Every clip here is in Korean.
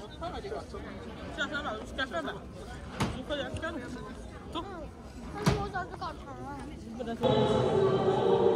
下山了，干饭吧。快点干！走。 但是我脚趾搞长了。 不能说。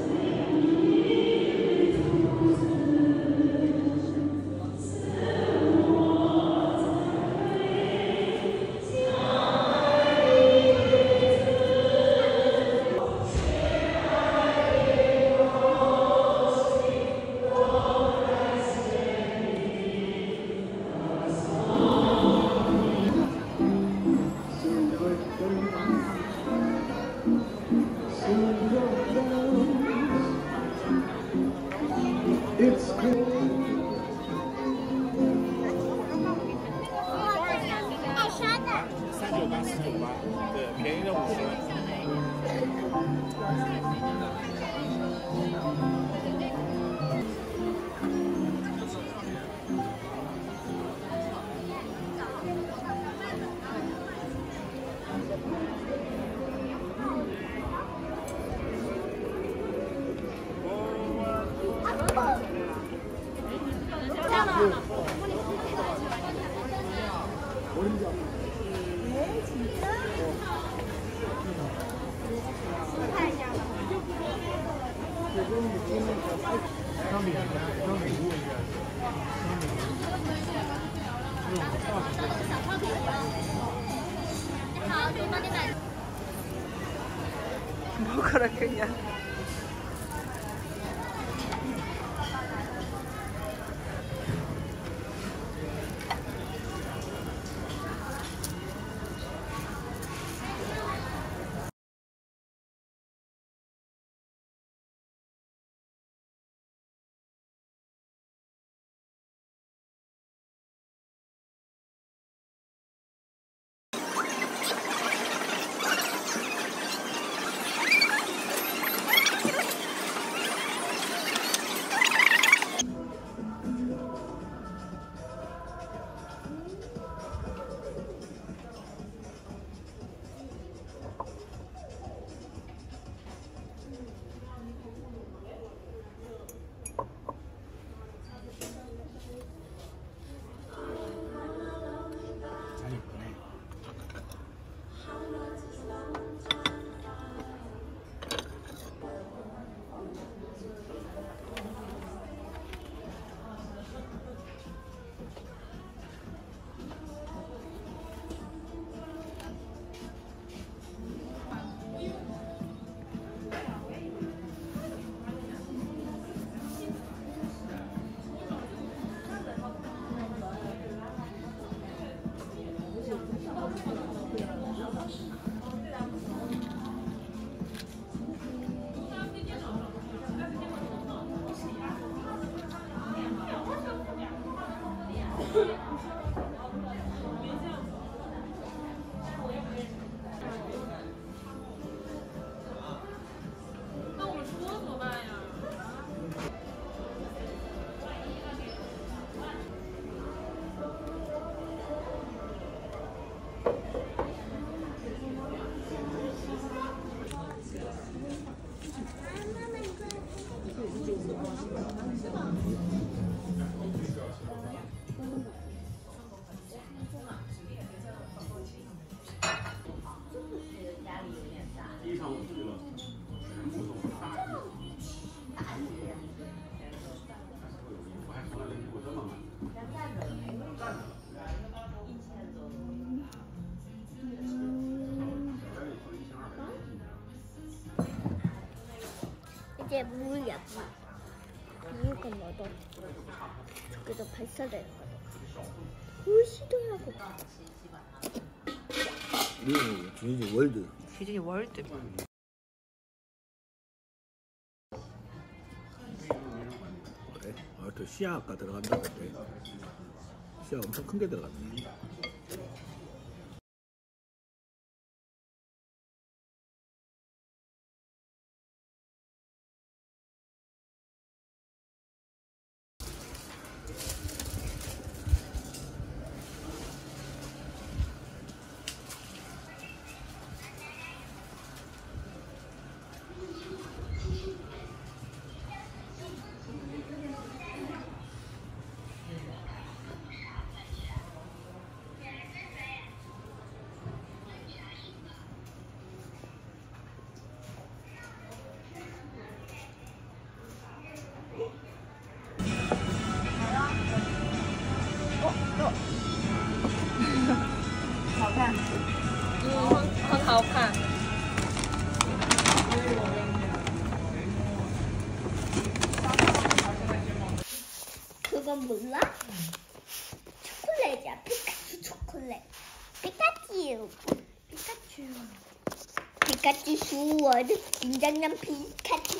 먹으라 그냥. 이제 물이야, 물. 물건 넣어도 저기도 발사되는 거야. 시도하고. 디즈니 월드. 디즈니 월드. 그래? 아, 또 시야가 들어간다 그때. 시야 엄청 큰 게 들어갔네. 이건 몰라? 초콜릿이야. 피카츄 초콜릿. 피카츄. 피카츄 슈워드. 긴장감 피카츄.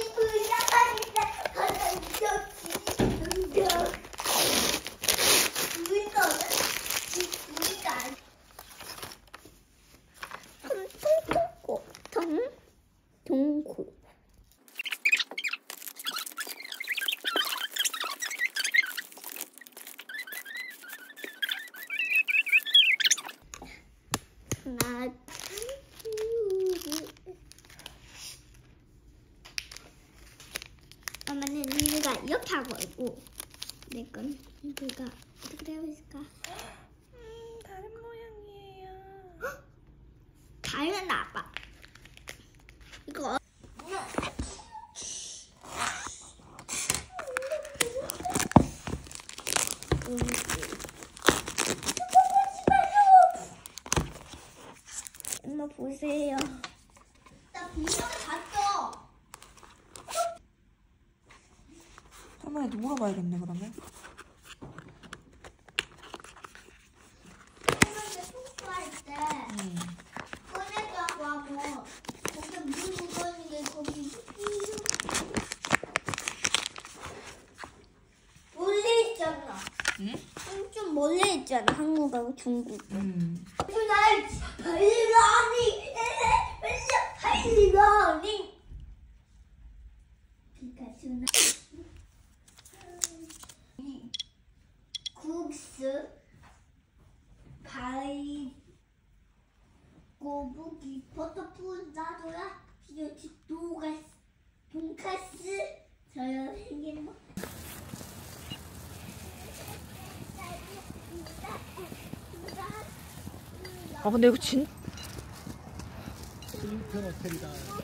동코. 하나, 엄마는 이유가 이렇게 하고 있고, 내 건 이유가 어떻게 되어 있을까? 다른 모양이에요. 다른 아빠. 이거 엄마 보세요. 나 비밀번호 봤어. 할머니한테 물어봐야겠네 그러면. 할머니가 청소할 때 꺼내자고 하고 거기 물 묻었는데 거기 멀리 있잖아. 응? 좀 멀리 있잖아. 한국하고 중국. 날 할리가니 피카츄나 국수 바이 고부기 버터푸드 나도야 비오치 돈가스 저요 생긴 거 아 근데 이거 진 일편 호텔이다.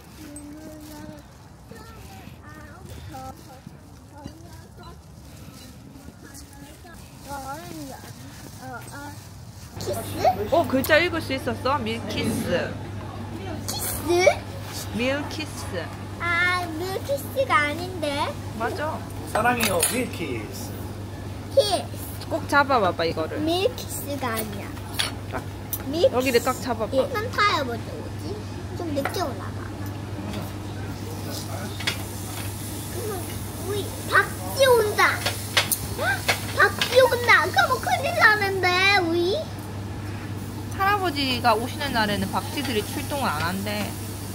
키스? 글자 읽을 수 있었어? 밀키스. 키스? 밀키스. 아, 밀키스가 아닌데. 맞아. 사랑해요, 밀키스. 키스. 꼭 잡아봐봐 이거를. 밀키스가 아니야. 딱. 밀키스. 여기를 딱 잡아봐. 한 타야 먼저 오지? 좀 늦게 올라가. 우리 박쥐 온다. 박쥐 온다. 그럼 큰일 나는데 우리. 할아버지가 오시는 날에는 박쥐들이 출동을 안 한대.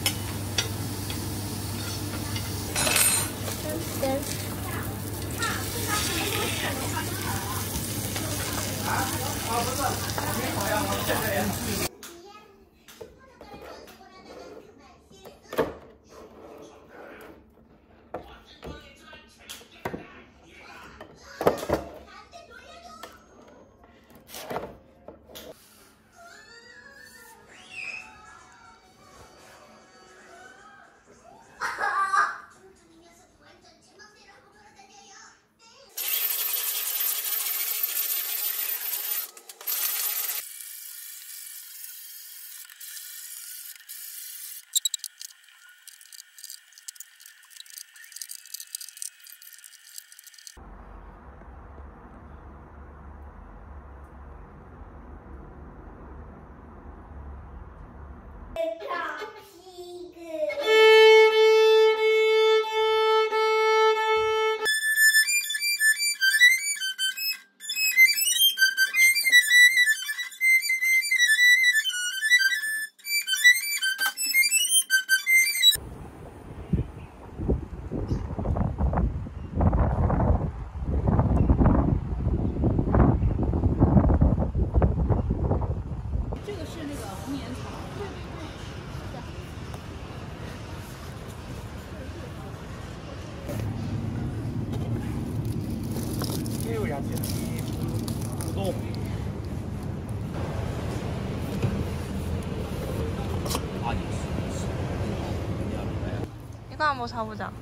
이거 한번 사보자.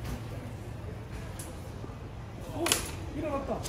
일어났다.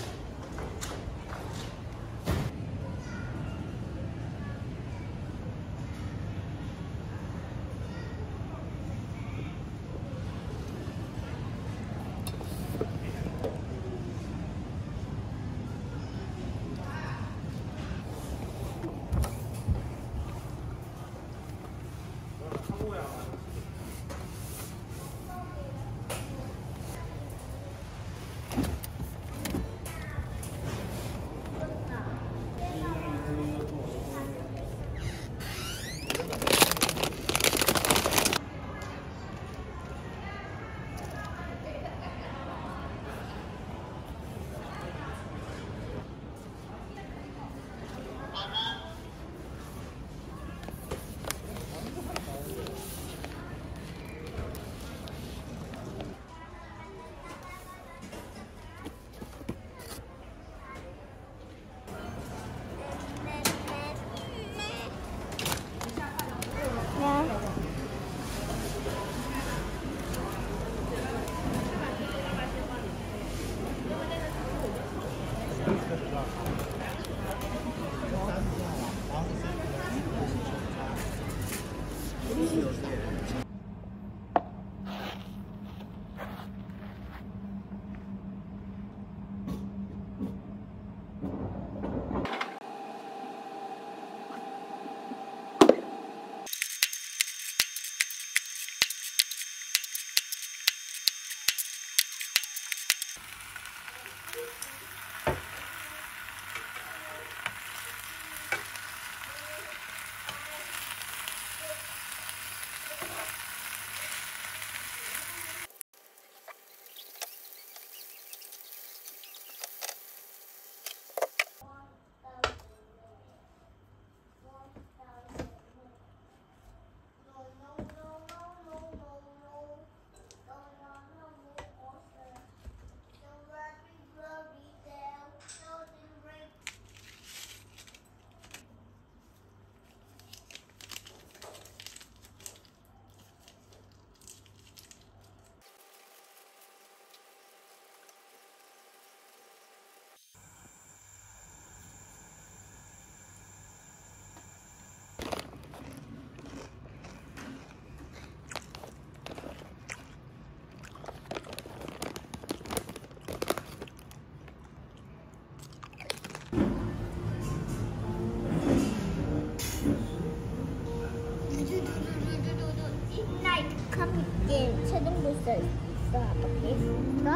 카피게 최종 보스 있어. 아빠 이거?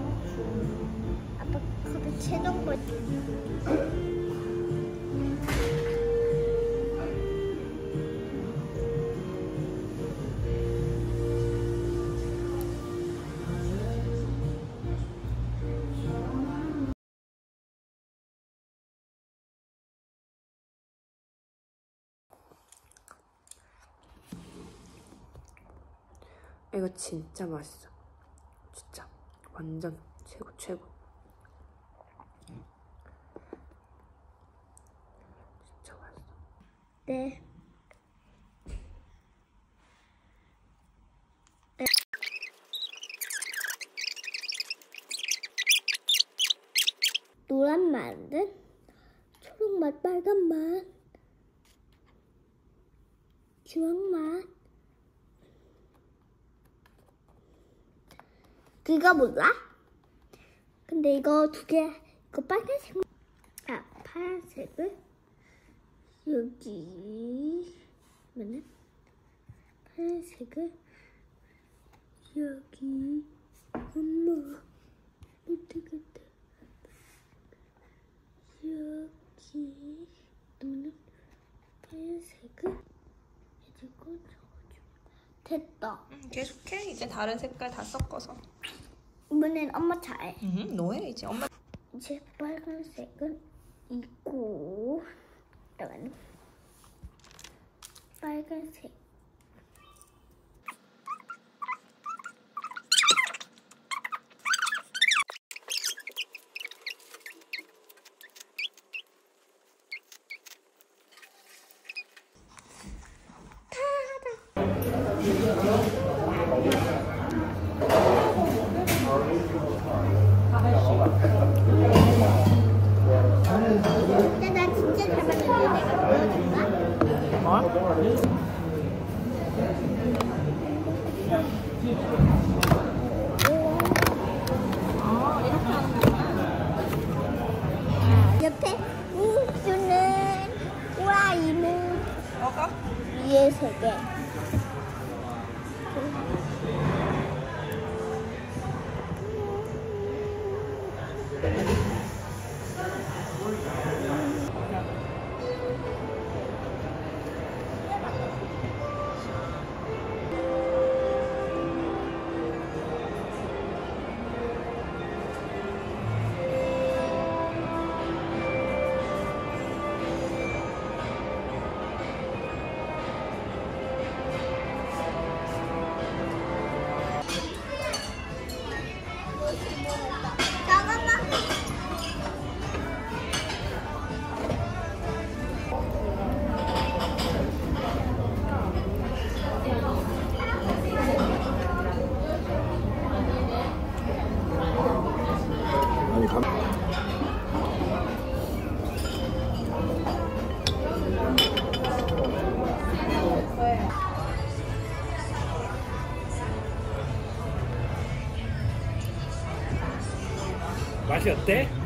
아빠 카피 최종 보스. 이거 진짜 맛있어. 진짜 완전 최고 최고. 진짜 맛있어. 네. 노란 맛은 초록 맛, 빨간 맛, 주황 맛. 그거 몰라? 근데 이거 두 개, 이거 빨간색, 파란색을 여기, 뭐는 파란색을 여기, 엄마, 못하겠다. 여기, 또는 파란색을 해주고 적어주고. 됐다. 계속해. 이제 다른 색깔 다 섞어서. 이번엔 엄마 차례. 너해 이제 엄마. 이제 빨간색은 있고, 이거는 빨간색. 근데 나 진짜 잘 만들었는데 내가 보여줄까? 옆에 우주는 Y는 먹어? 위에 세 개. 아니 맛이 어때?